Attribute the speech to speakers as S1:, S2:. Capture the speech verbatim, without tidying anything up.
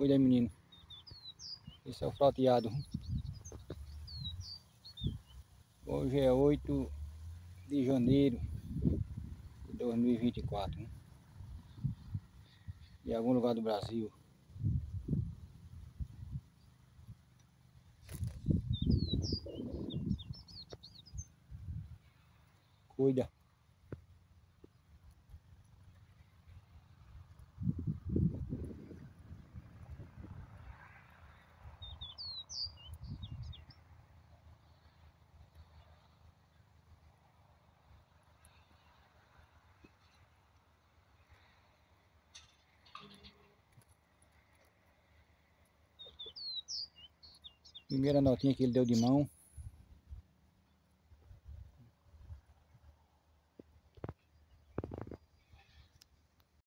S1: Cuida aí, menino. Esse é o flateado. Hoje é oito de janeiro de dois mil e vinte e quatro. Em algum lugar do Brasil. Cuida. Primeira notinha que ele deu de mão.